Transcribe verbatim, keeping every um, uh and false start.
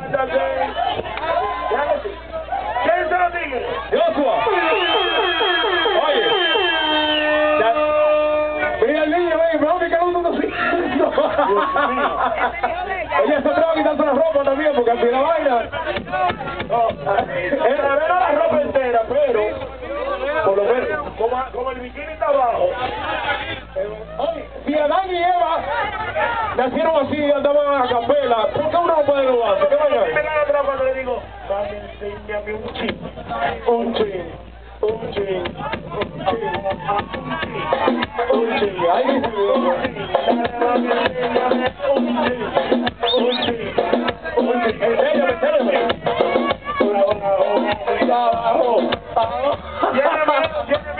¿Quién se lo sigue? Joshua. Oye. Mira el niño, ven, me voy a picar un mundo así. Ella se atreve a quitarse la ropa también, porque así la vaina. No, era la ropa entera, pero por lo menos, como, como el bikini está abajo. Oye, si Adán y Eva nacieron así y andaban a capela, ¿por qué uno no puede robarse? ¿Qué vaina? Me da otra cuando le digo, dame, enséñame un chin, un chin, un chin, un chin, un chin, Ahí dice, dame, enséñame un chin, un chin, un chin, enséñame, enséñame. Abajo, abajo, abajo.